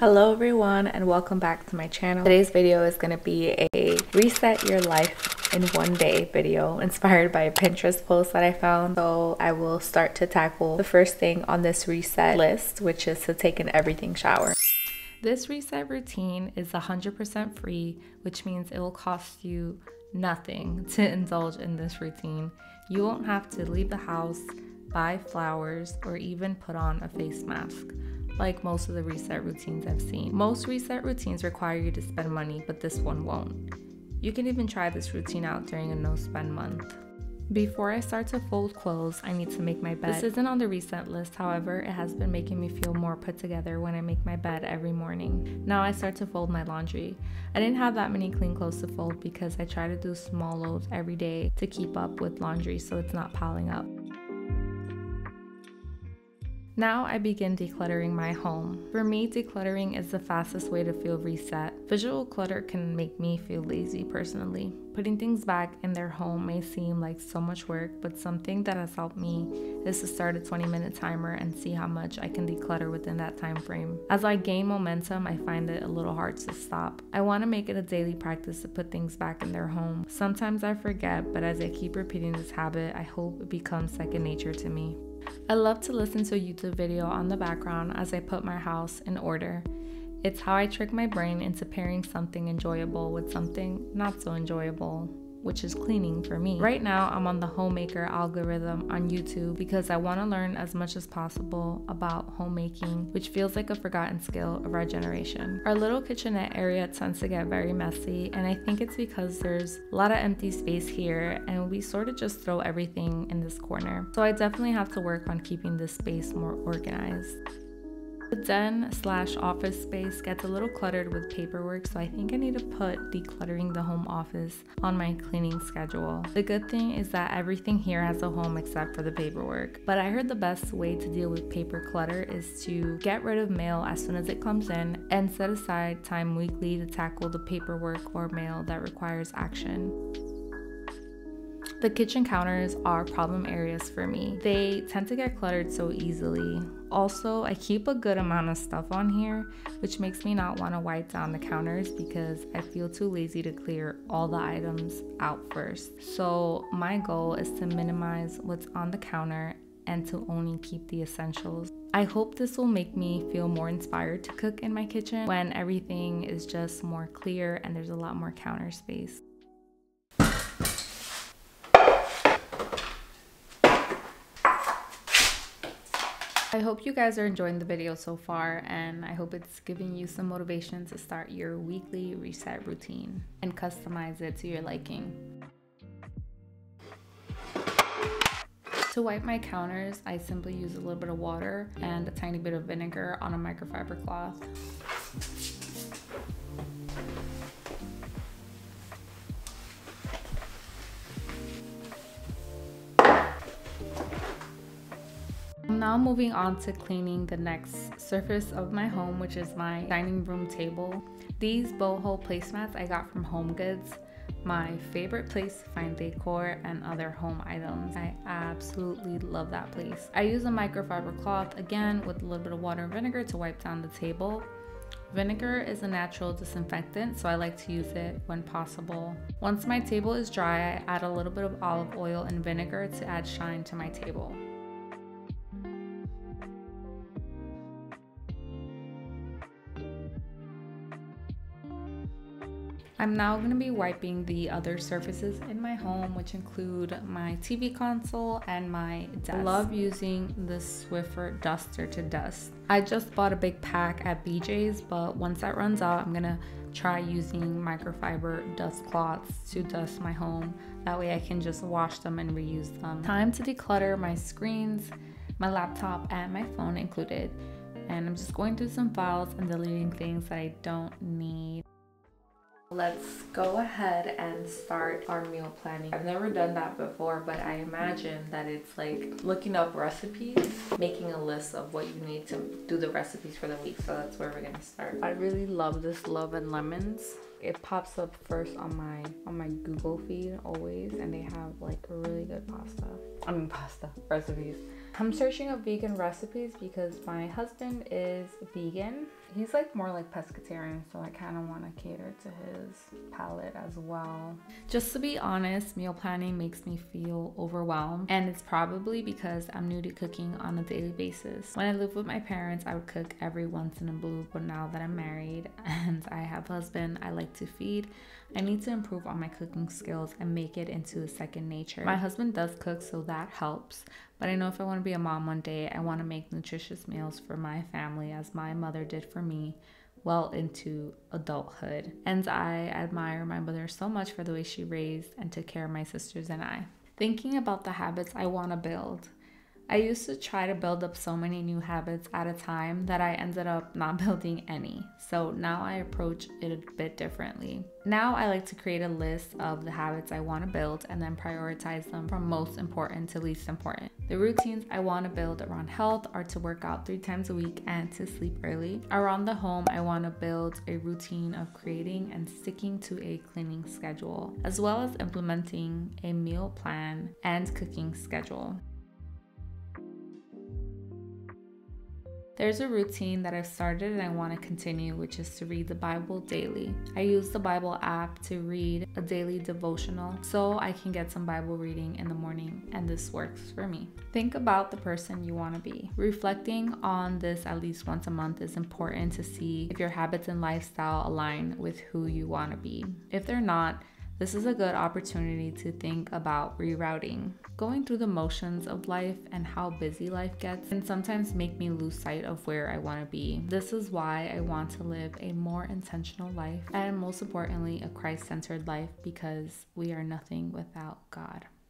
Hello everyone and welcome back to my channel. Today's video is going to be a reset your life in one day video inspired by a Pinterest post that I found. So I will start to tackle the first thing on this reset list, which is to take an everything shower. This reset routine is 100% free, which means it will cost you nothing to indulge in this routine. You won't have to leave the house, buy flowers, or even put on a face mask like most of the reset routines I've seen. Most reset routines require you to spend money, but this one won't. You can even try this routine out during a no spend month. Before I start to fold clothes, I need to make my bed. This isn't on the reset list, however, it has been making me feel more put together when I make my bed every morning. Now I start to fold my laundry. I didn't have that many clean clothes to fold because I try to do small loads every day to keep up with laundry so it's not piling up. Now I begin decluttering my home. For me, decluttering is the fastest way to feel reset. Visual clutter can make me feel lazy personally. Putting things back in their home may seem like so much work, but something that has helped me is to start a 20-minute timer and see how much I can declutter within that time frame. As I gain momentum, I find it a little hard to stop. I want to make it a daily practice to put things back in their home. Sometimes I forget, but as I keep repeating this habit, I hope it becomes second nature to me. I love to listen to a YouTube video on the background as I put my house in order. It's how I trick my brain into pairing something enjoyable with something not so enjoyable, which is cleaning for me. Right now, I'm on the homemaker algorithm on YouTube because I want to learn as much as possible about homemaking, which feels like a forgotten skill of our generation. Our little kitchenette area tends to get very messy, and I think it's because there's a lot of empty space here and we sort of just throw everything in this corner. So I definitely have to work on keeping this space more organized. The den/office space gets a little cluttered with paperwork, so I think I need to put decluttering the home office on my cleaning schedule. The good thing is that everything here has a home except for the paperwork. But I heard the best way to deal with paper clutter is to get rid of mail as soon as it comes in and set aside time weekly to tackle the paperwork or mail that requires action. The kitchen counters are problem areas for me. They tend to get cluttered so easily. Also, I keep a good amount of stuff on here, which makes me not want to wipe down the counters because I feel too lazy to clear all the items out first. So my goal is to minimize what's on the counter and to only keep the essentials. I hope this will make me feel more inspired to cook in my kitchen when everything is just more clear and there's a lot more counter space. I hope you guys are enjoying the video so far, and I hope it's giving you some motivation to start your weekly reset routine and customize it to your liking. To wipe my counters, I simply use a little bit of water and a tiny bit of vinegar on a microfiber cloth. Now moving on to cleaning the next surface of my home, which is my dining room table. These boho placemats I got from HomeGoods, my favorite place to find decor and other home items. I absolutely love that place. I use a microfiber cloth, again with a little bit of water and vinegar to wipe down the table. Vinegar is a natural disinfectant, so I like to use it when possible. Once my table is dry, I add a little bit of olive oil and vinegar to add shine to my table. I'm now going to be wiping the other surfaces in my home, which include my TV console and my desk. I love using the Swiffer duster to dust. I just bought a big pack at BJ's, but once that runs out, I'm going to try using microfiber dust cloths to dust my home. That way I can just wash them and reuse them. Time to declutter my screens, my laptop, and my phone included. And I'm just going through some files and deleting things that I don't need. Let's go ahead and start our meal planning. I've never done that before, but I imagine that it's like looking up recipes, making a list of what you need to do the recipes for the week. So that's where we're gonna start. I really love this Love and Lemons. It pops up first on my Google feed always, and they have like really good pasta recipes. I'm searching up vegan recipes because my husband is vegan. He's like more like pescatarian, so I kind of want to cater to his palate as well. Just to be honest, meal planning makes me feel overwhelmed, and it's probably because I'm new to cooking on a daily basis. When I lived with my parents, I would cook every once in a blue, but now that I'm married and I have a husband I like to feed, I need to improve on my cooking skills and make it into a second nature. My husband does cook, so that helps, but I know if I want to be a mom one day, I want to make nutritious meals for my family as my mother did for me well into adulthood. And I admire my mother so much for the way she raised and took care of my sisters and I. Thinking about the habits I want to build. I used to try to build up so many new habits at a time that I ended up not building any. So now I approach it a bit differently. Now I like to create a list of the habits I want to build and then prioritize them from most important to least important. The routines I want to build around health are to work out 3 times a week and to sleep early. Around the home, I want to build a routine of creating and sticking to a cleaning schedule, as well as implementing a meal plan and cooking schedule. There's a routine that I've started and I want to continue, which is to read the Bible daily. I use the Bible app to read a daily devotional so I can get some Bible reading in the morning, and this works for me. Think about the person you want to be. Reflecting on this at least once a month is important to see if your habits and lifestyle align with who you want to be. If they're not, this is a good opportunity to think about rerouting. Going through the motions of life and how busy life gets can sometimes make me lose sight of where I want to be. This is why I want to live a more intentional life and most importantly, a Christ-centered life, because we are nothing without God.